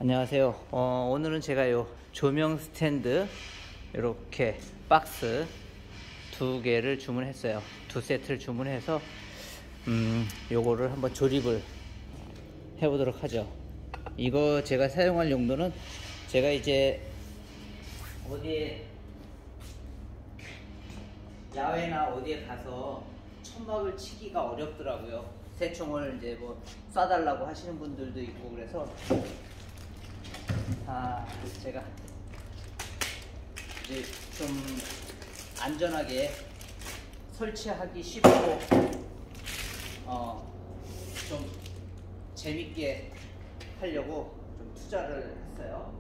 안녕하세요. 오늘은 제가 요 조명 스탠드 이렇게 박스 두 개를 주문했어요. 두 세트를 주문해서 요거를 한번 조립을 해보도록 하죠. 이거 제가 사용할 용도는 제가 이제 어디에 야외나 어디에 가서 천막을 치기가 어렵더라고요. 새총을 이제 뭐 쏴달라고 하시는 분들도 있고 그래서 제가 이제 좀 안전하게 설치하기 쉽고 좀 재밌게 하려고 좀 투자를 했어요.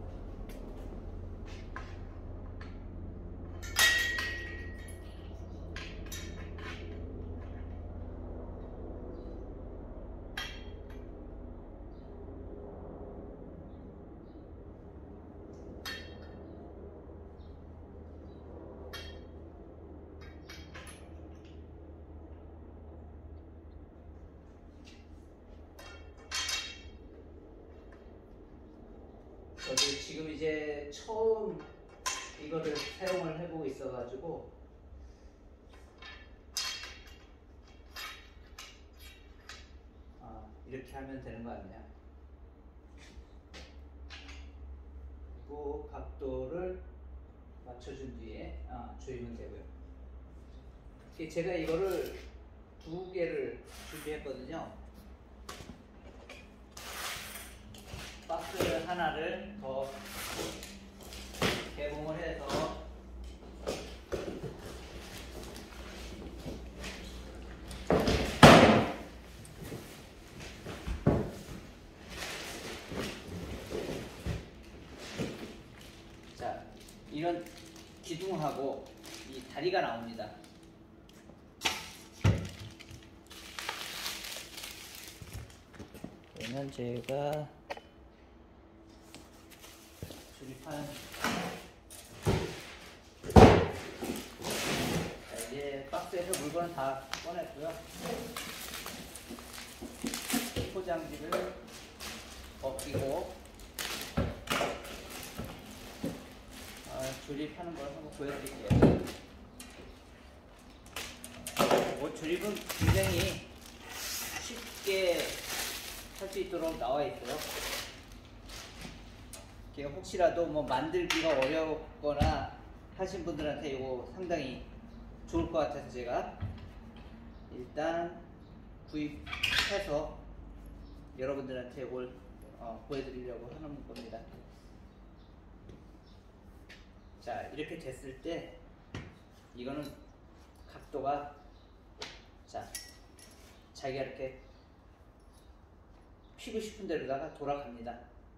저도 지금 이제 처음 이거를 사용을 해보고 있어가지고 이렇게 하면 되는 거 아니냐. 그리고 각도를 맞춰준 뒤에 조이면 되고요. 제가 이거를 두 개를 준비했거든요. 박스 하나를 더 개봉을 해서 자, 이런 기둥하고 이 다리가 나옵니다. 얘는 제가 조립한 이제 박스에서 물건을 다 꺼냈고요. 포장지를 벗기고 조립하는 걸 한번 보여드릴게요. 조립은 굉장히 쉽게 할 수 있도록 나와 있어요. 혹시라도 뭐 만들기가 어렵거나 하신 분들한테 이거 상당히 좋을 것 같아서 제가 일단 구입해서 여러분들한테 이걸 보여드리려고 하는 겁니다. 자, 이렇게 됐을 때 이거는 각도가 자기가 이렇게 피고 싶은 데로다가 돌아갑니다.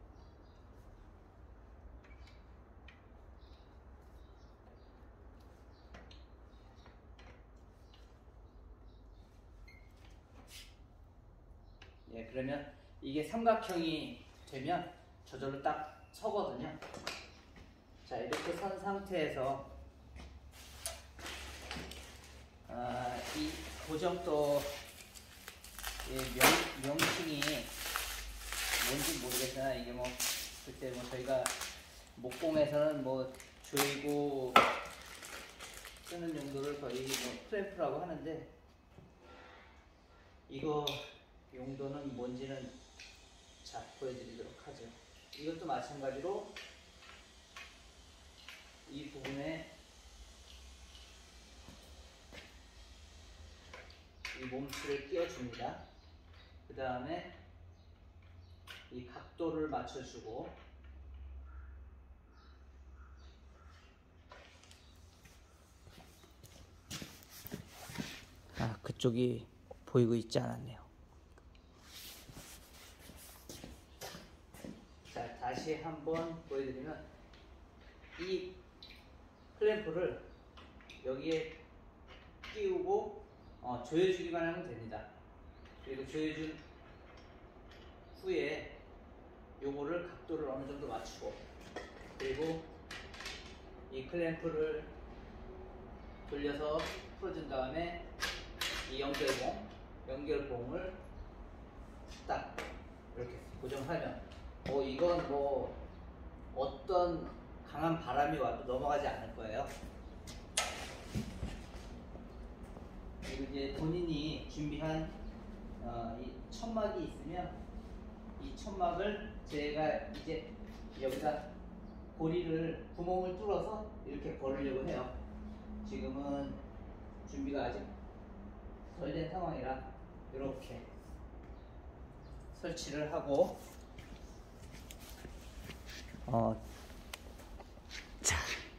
예, 그러면 이게 삼각형이 되면 저절로 딱 서거든요. 자, 이렇게 선 상태에서 이 고정도 명칭이 뭔지 모르겠으나 이게 뭐 그때 뭐 저희가 목공에서는 뭐 조이고 쓰는 용도를 거의 뭐 클램프라고 하는데 이거 용도는 뭔지는 보여드리도록 하죠. 이것도 마찬가지로 이 부분에 이 몸치를 끼워줍니다. 그 다음에 이 각도를 맞춰주고 그쪽이 보이고 있지 않았네요. 자, 다시 한번 보여드리면 이 클램프를 여기에 끼우고 조여주기만 하면 됩니다. 그리고 조여준 후에 요거를 각도를 어느 정도 맞추고 그리고 이 클램프를 돌려서 풀어준 다음에 이 연결봉을 딱 이렇게 고정하면 이건 뭐 어떤 강한 바람이 와도 넘어가지 않을 거예요. 그리고 이제 본인이 준비한 이 천막이 있으면 이 천막을 제가 이제 여기다 고리를 구멍을 뚫어서 이렇게 걸으려고 해요. 지금은 준비가 아직 덜 된 상황이라 이렇게 설치를 하고 자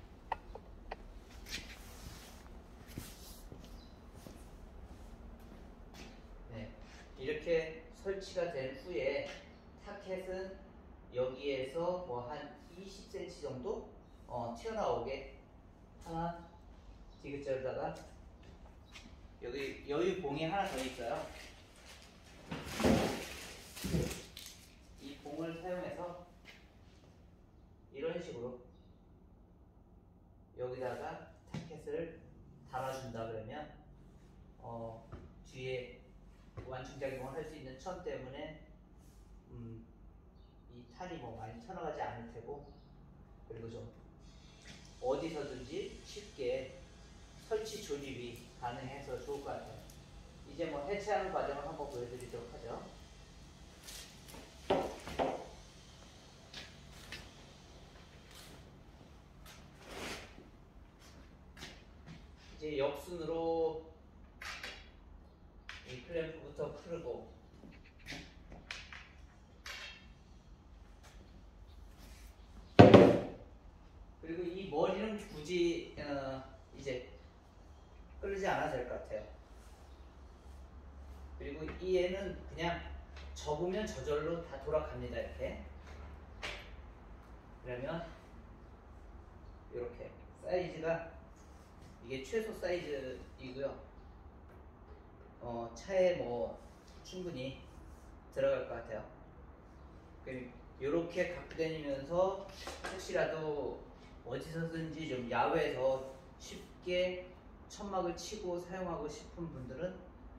네, 이렇게 설치가 된 후에 타켓은 여기에서 뭐 한 20cm 정도 튀어나오게 하나 디귿자에다가 여기 여유 봉이 하나 더 있어요. 이 봉을 사용해서 이런 식으로 여기다가 타켓을 달아준다 그러면 뒤에 완충작용을 할 수 있는 천 때문에 이 탄이 뭐 많이 튀어나가지 않을 테고, 그리고 좀 어디서든지 쉽게 설치 조립이 가능해서 좋을 것 같아요. 이제 뭐 해체하는 과정을 한번 보여드리도록 하죠. 이제 역순으로 이 클램프부터 풀고, 그리고 이 머리는 굳이 이제 끌리지 않아도 될 것 같아요. 그리고 이 애는 그냥 접으면 저절로 다 돌아갑니다. 이렇게. 그러면 이렇게 사이즈가 이게 최소 사이즈이고요. 차에 뭐 충분히 들어갈 것 같아요. 이렇게 갖고 다니면서 혹시라도 어디서든지 좀 야외에서 쉽게 천막을 치고 사용하고 싶은 분들은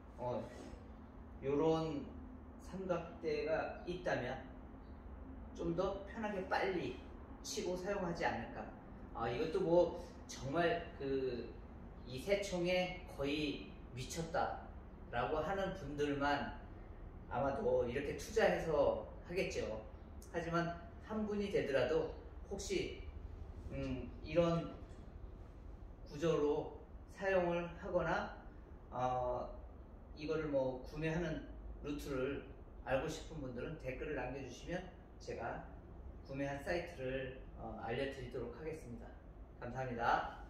요런 삼각대가 있다면 좀 더 편하게 빨리 치고 사용하지 않을까. 이것도 뭐 정말 이 새총에 거의 미쳤다 라고 하는 분들만 아마도 이렇게 투자해서 하겠죠. 하지만 한 분이 되더라도 혹시 이런 구조로 사용을 하거나 이거를 뭐 구매하는 루트를 알고 싶은 분들은 댓글을 남겨주시면 제가 구매한 사이트를 알려드리도록 하겠습니다. 감사합니다.